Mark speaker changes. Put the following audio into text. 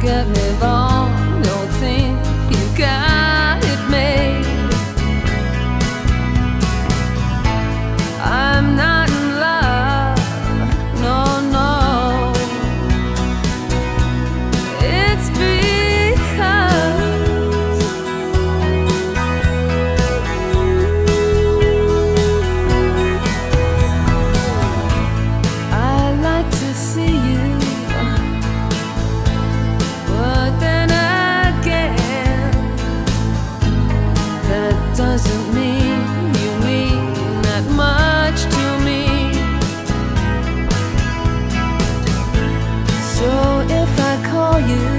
Speaker 1: get me wrong, don't think you got it made. I'm not in love, no, no. It's because I like to see you, but then again, that doesn't mean you mean that much to me. So if I call you